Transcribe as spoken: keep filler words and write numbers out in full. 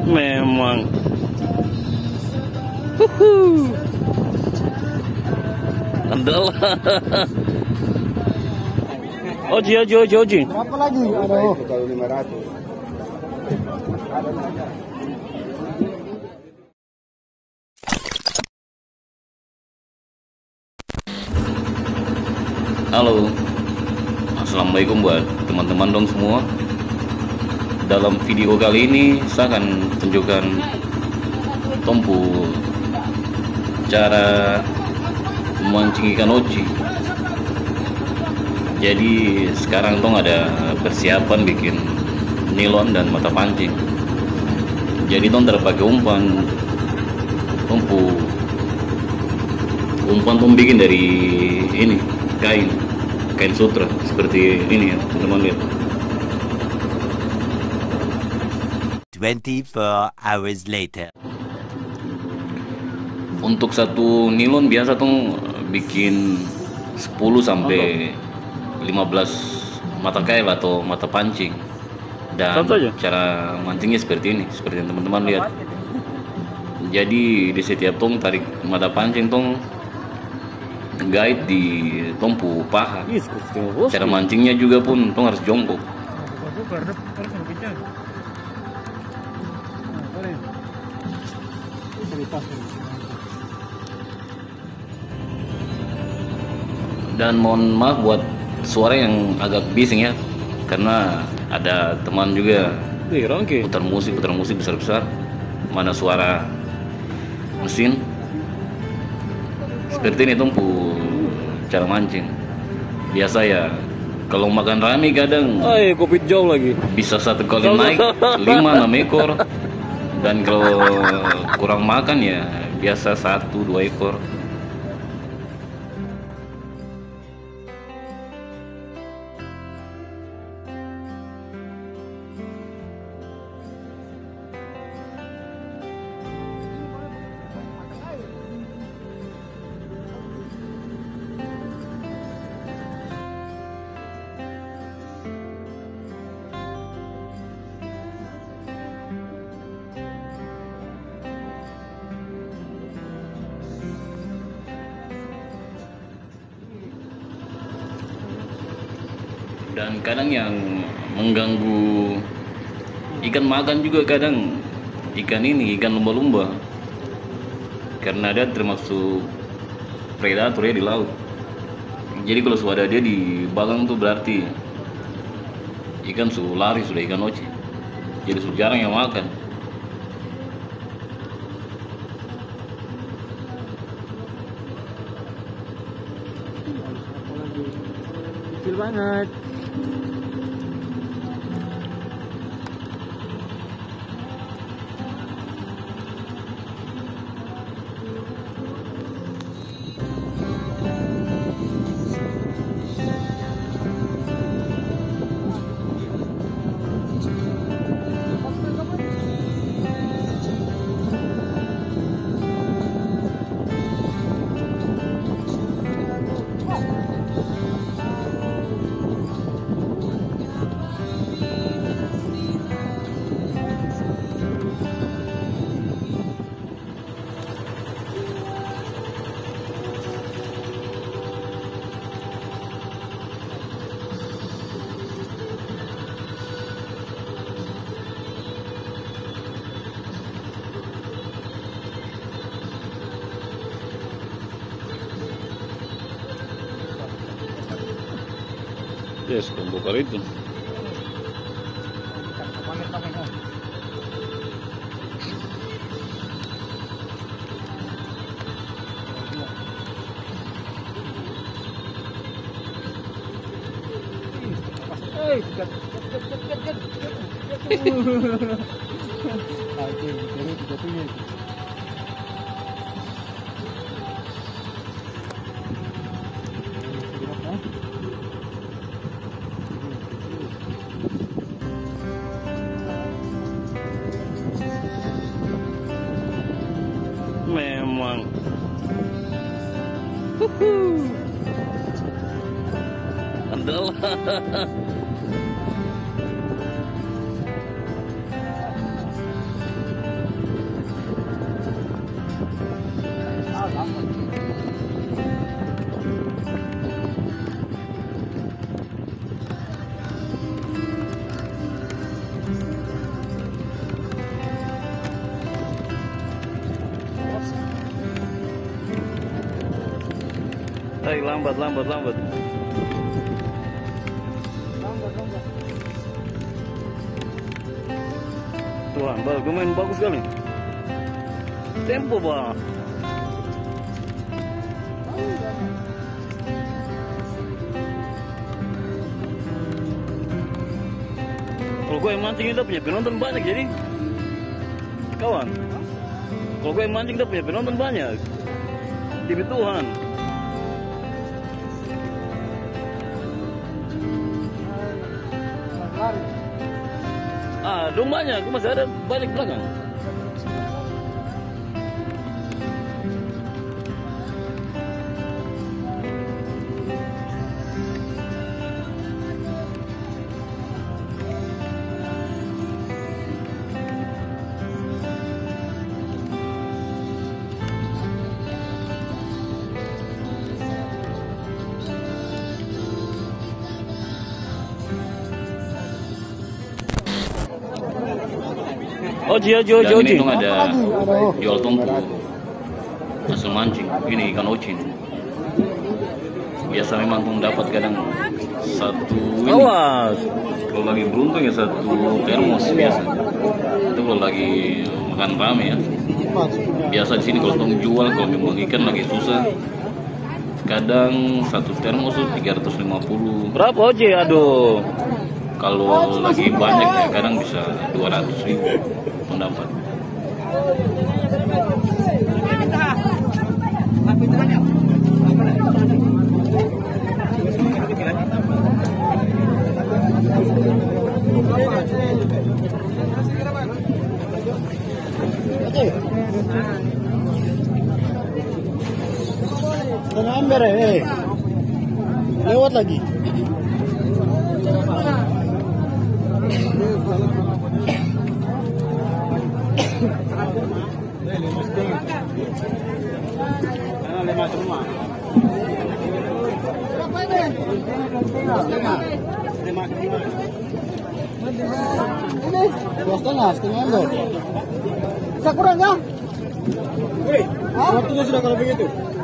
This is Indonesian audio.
Memang. Huhu. Andal. Oji, oji, oji, oji. Berapa lagi? Aduh. Kalau lima ratus. Halo, assalamualaikum buat teman-teman dong semua. Dalam video kali ini saya akan tunjukkan Tompu cara memancing ikan oji. Jadi sekarang tong ada persiapan bikin nilon dan mata pancing. Jadi tong terpakai umpan, Tompu umpan tong bikin dari ini kain, kain sutra seperti ini ya teman-teman lihat. twenty-four hours later. Untuk satu nilon biasa tuh bikin sepuluh sampai lima belas mata kail atau mata pancing. Dan cara mancingnya seperti ini, seperti yang teman-teman lihat. Jadi di setiap tong tarik mata pancing tong guide di tompu paha. Cara mancingnya juga pun tong harus jongkok. Dan mohon maaf buat suara yang agak bising ya, karena ada teman juga putar musik, putar musik besar-besar. Mana suara mesin. Seperti ini Tompu cara mancing. Biasa ya, kalau makan rame kadang Ay, kopi jauh lagi. bisa satu kali naik lima enam ekor. Dan kalau kurang makan ya biasa satu dua ekor. Dan kadang yang mengganggu ikan makan juga kadang ikan ini, ikan lumba-lumba. Karena dia termasuk predator ya di laut. Jadi kalau sudah dia di bagang tuh berarti ikan sudah lari, sudah ikan oci. Jadi sudah jarang yang makan. Kecil banget. Yes, con bocadito. Hey, gat, gat, gat, gat, gat, gat. Oke, jadi jatuhnya itu. Memang. Huhu. Andal. Hai, lambat, lambat, lambat. Lambat, lambat. Tuhan, bagus, main bagus sekali. Tempo, Pak. Kalau gue yang mancing udah punya penonton banyak jadi kawan. Kalau gue yang mancing udah punya penonton banyak. Demi Tuhan. Lari. Ah, dong banyak. Gue masih ada banyak belakang. Oji, oji, oji, Dan oji. ini dong ada jual tongku hasil mancing. Ini ikan ocin. Biasa memang tuh dapat kadang satu ini. Awas. Kalau lagi beruntung ya satu termos biasa. Itu kalau lagi makan rame ya. Biasa di sini kalau tong jual kalau memang ikan lagi susah. Kadang satu termos tuh tiga ratus lima puluh. Berapa Oji? Aduh. Kalau lagi banyak ya kadang bisa dua ratus ribu mendapat. Tengah ambil eh. Lewat lagi. Dua setengah, setengah enggak. Bisa kurang ya? Waktunya sudah kalau begitu.